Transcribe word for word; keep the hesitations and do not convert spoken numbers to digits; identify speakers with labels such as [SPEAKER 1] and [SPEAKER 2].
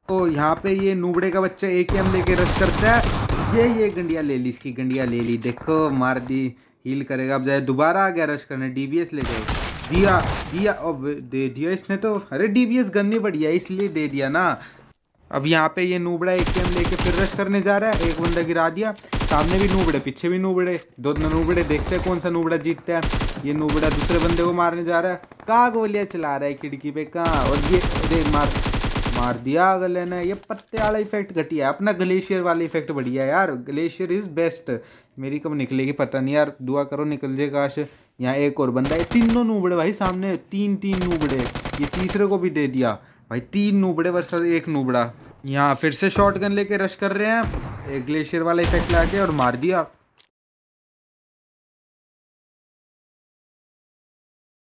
[SPEAKER 1] तो यहाँ पे ये नूबड़े का बच्चा ए के एम लेके रश करता है। ये ये गंडिया ले ली, इसकी गंडिया ले ली, देखो मार दी। हील करेगा अब जाए, दोबारा आ गया रश करने, डी बी एस ले गए, दिया दिया अब दे दिया इसने तो। अरे डी बी एस गन नहीं बढ़िया इसलिए दे दिया ना। अब यहाँ पे ये नूबड़ा ए के एम लेके फिर रश करने जा रहा है, एक बंदा गिरा दिया। सामने भी नूबड़े, पीछे भी नूबड़े, दो नूबड़े, देखते हैं कौन सा नूबड़ा जीतता है। ये नूबड़ा दूसरे बंदे को मारने जा रहा है, कहाँ गोलियाँ चला रहा है खिड़की पे कहाँ, और ये अरे मार मार दिया गले ने। ये पत्ते वाला इफेक्ट घटिया है, अपना ग्लेशियर वाला इफेक्ट बढ़िया है यार, ग्लेशियर इज बेस्ट। मेरी कब निकलेगी पता नहीं यार, दुआ करो निकल जाए काश। यहाँ एक और बंदा है, तीनों नूबड़े भाई सामने, तीन तीन नूबड़े, ये तीसरे को भी दे दिया भाई, तीन नूबड़े वर्सेस एक नूबड़ा। यहाँ फिर से शॉटगन लेके रश कर रहे हैं, एक ग्लेशियर वाला इफेक्ट लाके और मार दिया।